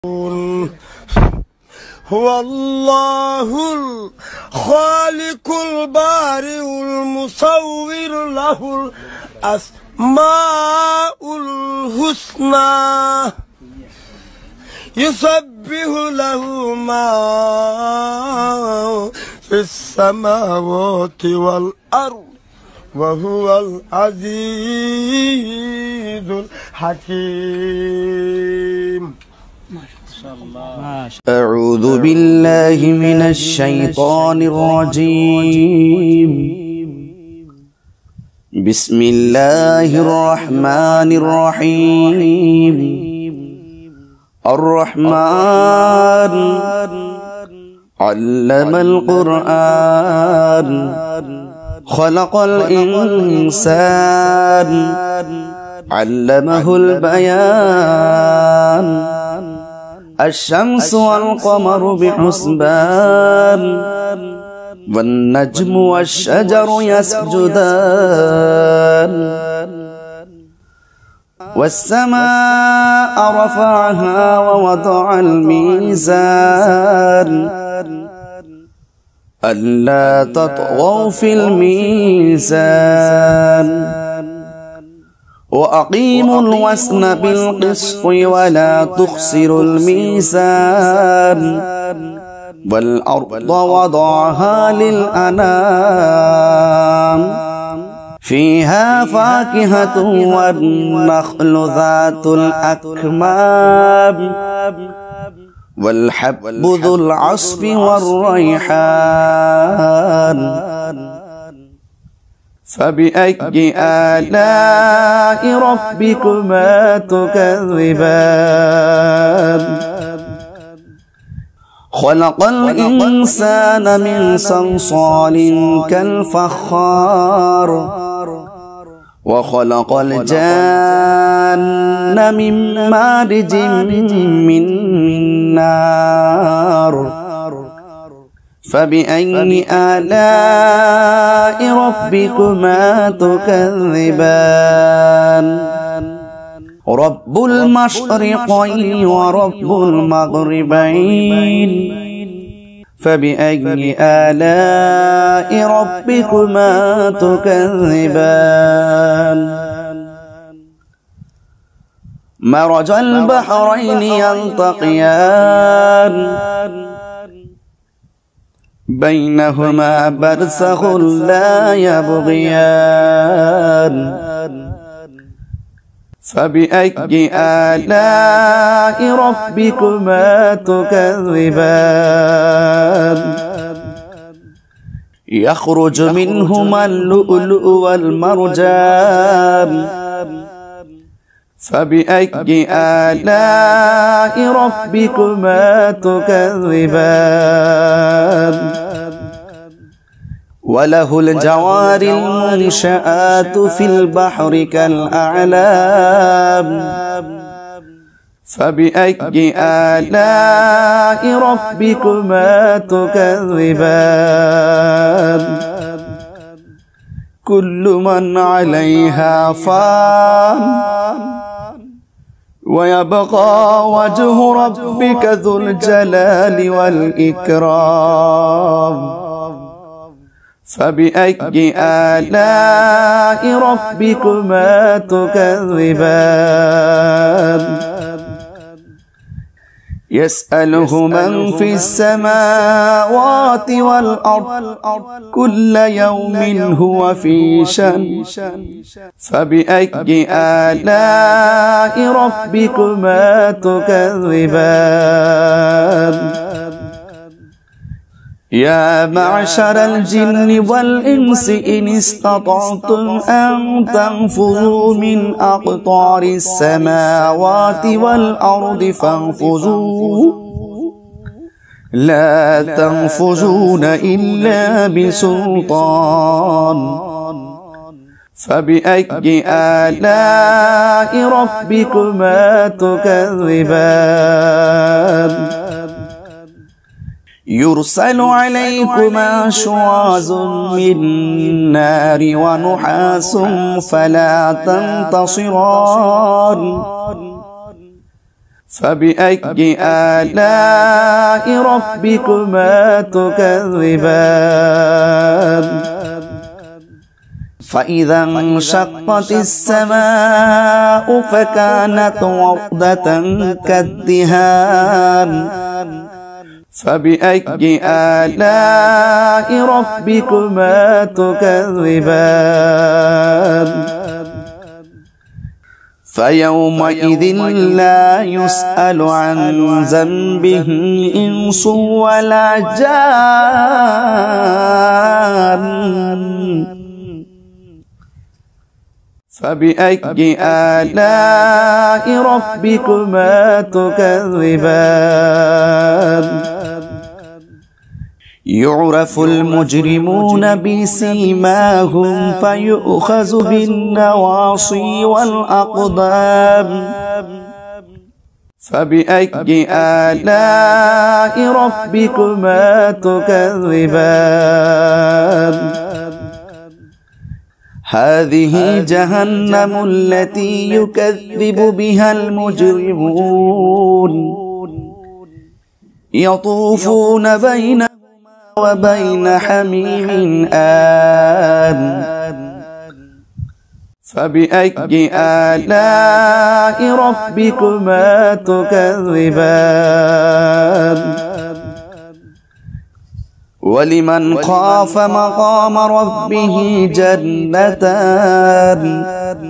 هو الله الخالق البارئ المصور له الأسماء الحسنى يسبح له ما في السماوات والأرض وهو العزيز الحكيم. أعوذ بالله من الشيطان الرجيم. بسم الله الرحمن الرحيم. الرحمن علم القرآن خلق الإنسان علمه البيان الشمس والقمر بحسبان والنجم والشجر يسجدان والسماء رفعها ووضع الميزان ألا تطغوا في الميزان وأقيموا الوزن بالقسط ولا تخسروا الميزان والأرض وضعها للأنام فيها فاكهة والنخل ذات الأكمام والحب ذو العصف والريحان فبأي آلاء ربكما تكذبان خلق الإنسان من صلصال كالفخار وخلق الجان من مارج من نار فبأي آلاء ربكما تكذبان رب المشرقين ورب المغربين فبأي آلاء ربكما تكذبان مرج البحرين يلتقيان بينهما برزخ لا يبغيان فبأي آلاء ربكما تكذبان يخرج منهما اللؤلؤ والمرجان فبأي آلاء ربكما تكذبان وله الجوار المنشآت في البحر كالأعلام فبأي آلاء ربكما تكذبان كل من عليها فان ويبقى وجه ربك ذو الجلال والإكرام فبأي آلاء ربكما تكذبان يسأله من في السماوات والأرض كل يوم هو في شأن فبأي آلاء ربكما تكذبان يا معشر الجن والإنس إن استطعتم أن تنفذوا من أقطار السماوات والأرض فانفذوا لا تنفذون إلا بسلطان فبأي آلاء ربكما تكذبان يرسل عليكما شواظ من نار ونحاس فلا تنتصران فبأي آلاء ربكما تكذبان فإذا انشقت السماء فكانت وردة كالدهان فبأي آلاء ربكما تكذبان فيومئذ لا يسأل عن ذنبه إنس ولا جان فبأي آلاء ربكما تكذبان يعرف المجرمون بسيماهم فيؤخذ بالنواصي والأقدام فبأي آلاء ربكما تكذبان هذه جهنم التي يكذب بها المجرمون يطوفون بينها وبين حميم آن فبأي آلاء ربكما تكذبان ولمن خاف مقام ربه جنتان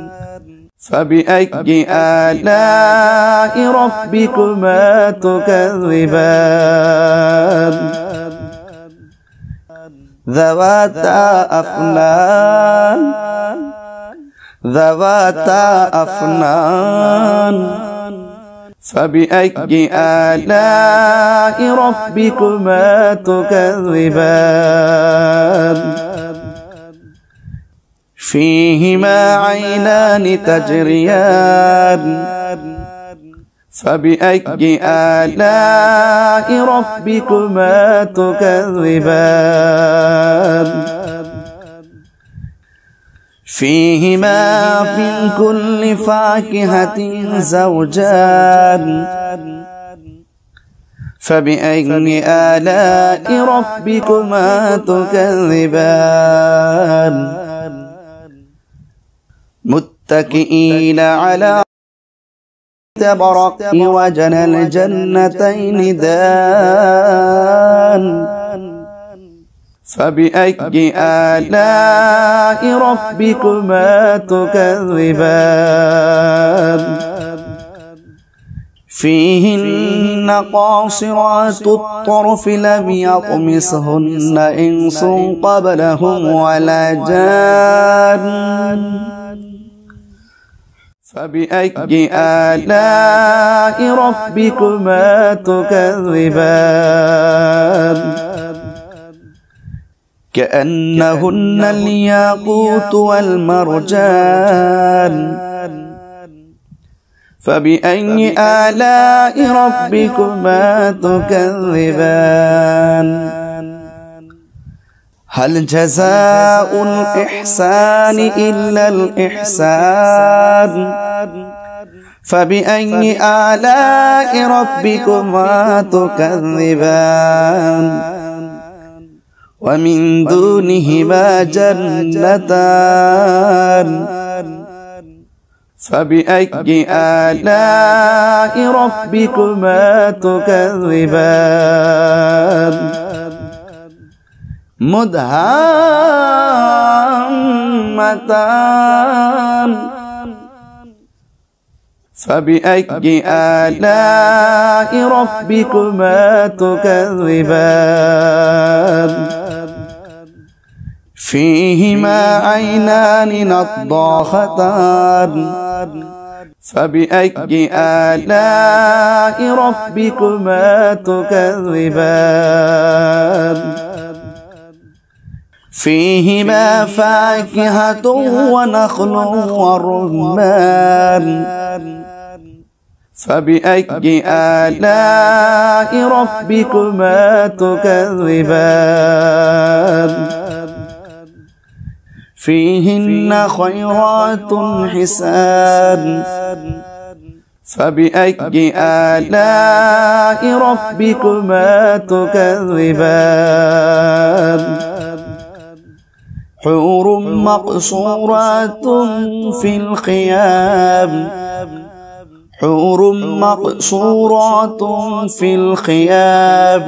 فبأي آلاء ربكما تكذبان ذواتا أفنان فبأي آلاء ربكما تكذبان فيهما عينان تجريان فبأي آلاء ربكما تكذبان فيهما من كل فاكهة زوجان فبأي آلاء ربكما تكذبان متكئين على تبرق وجنى الجنتين دان فبأي آلاء ربكما تكذبان فيهن قاصرات الطرف لم يطمسهن إنس قبلهم ولا جان فبأي آلاء ربكما تكذبان كأنهن الياقوت والمرجان فبأي آلاء ربكما تكذبان هل جزاء الإحسان إلا الإحسان فبأي آلاء ربكما تكذبان ومن دونهما جنتان فبأي آلاء ربكما تكذبان مدهامتان فبأي آلاء ربكما تكذبان فيهما عينان نضاختان فبأي آلاء ربكما تكذبان فيهما فاكهة ونخل ورمان فبأي آلاء ربكما تكذبان فيهن خيرات حسان فبأي آلاء ربكما تكذبان حور مقصورات في الخيام حور مقصورات في الخيام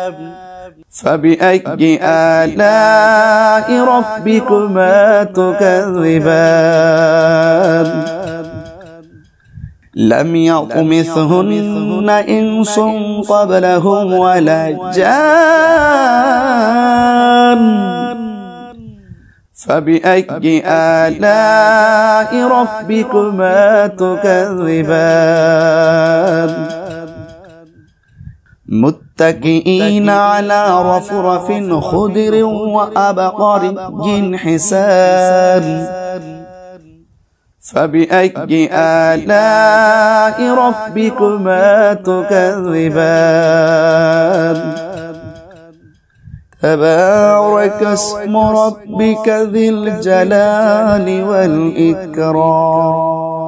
فبأي آلاء ربكما تكذبان لم يطمثهن إنس قبلهم ولا جان فبأي آلاء ربكما تكذبان متكئين على رفرف خضر وأبقري حسان فبأي آلاء ربكما تكذبان تبارك اسم ربك ذي الجلال والإكرام